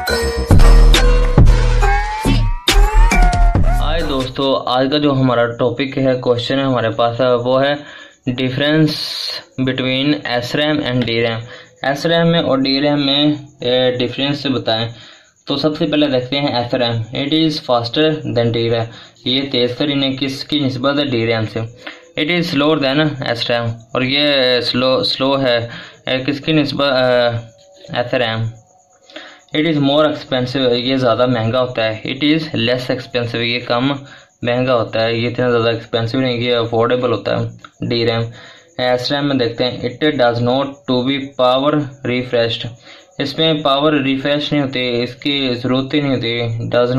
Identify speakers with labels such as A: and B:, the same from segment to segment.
A: हाय दोस्तों, आज का जो हमारा टॉपिक है, क्वेश्चन है हमारे पास है, वो है difference between SRAM and DRAM। SRAM में और DRAM में डिफरेंस बताएं। तो सबसे पहले देखते हैं SRAM। It is faster than DRAM। ये तेज़ तरीन है किसकी निस्बत है? DRAM से। It is slower than SRAM। और ये स्लो है किसकी निस्बत? SRAM। It is more expensive. ये ज़्यादा महंगा होता है। It is less expensive. ये कम महंगा होता है, ये इतना ज़्यादा एक्सपेंसिव नहीं, ये अफोर्डेबल होता है। DRAM। SRAM में देखते हैं, it does not to be power refreshed. इसमें पावर रिफ्रेश नहीं होती, इसकी ज़रूरत ही नहीं होती। Does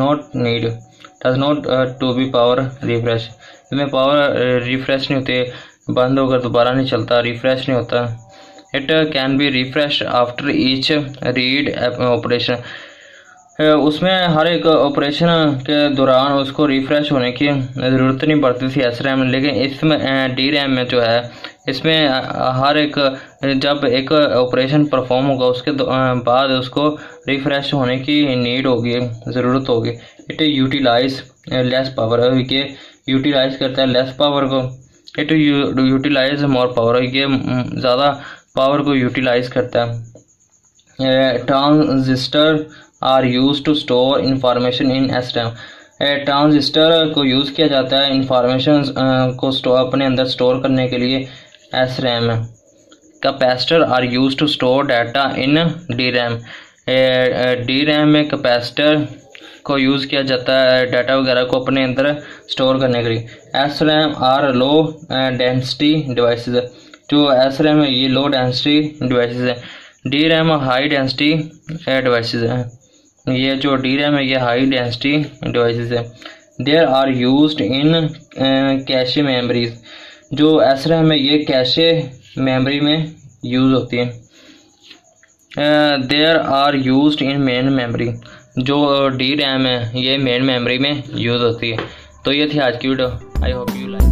A: not to be power refresh. इसमें पावर रिफ्रेश नहीं होती, बंद होकर दोबारा नहीं चलता, रिफ्रेश नहीं होता। It can be refresh after each read operation. उसमें हर एक ऑपरेशन के दौरान उसको रिफ्रेश होने की ज़रूरत नहीं पड़ती थी SRAM में, लेकिन इसमें DRAM में जो है, इसमें हर एक जब एक ऑपरेशन परफॉर्म होगा उसके बाद उसको रिफ्रेश होने की नीड होगी, ज़रूरत होगी। It utilise less power. ये यूटिलाइज करता है लेस पावर को। It utilise more power. ये ज़्यादा पावर को यूटिलाइज करता है। Transistor are use to store information in SRAM। Transistor को यूज़ किया जाता है इंफॉर्मेशन को अपने अंदर स्टोर करने के लिए SRAM में। Capacitor are use to store data in DRAM। DRAM में कैपेसिटर को यूज़ किया जाता है डाटा वगैरह को अपने अंदर स्टोर करने के लिए। SRAM are low density devices. जो SRAM है ये लो डेंसिटी डिवाइसेस है। DRAM हाई डेंसिटी डिवाइसेस हैं। ये जो DRAM है ये हाई डेंसिटी डिवाइसेस है। There are used in cache memories. जो SRAM है ये कैशे मेमोरी में यूज़ होती है। There are used in main memory. जो DRAM है ये मेन मेमोरी में यूज़ होती है। तो ये थी आज की video. I hope you like.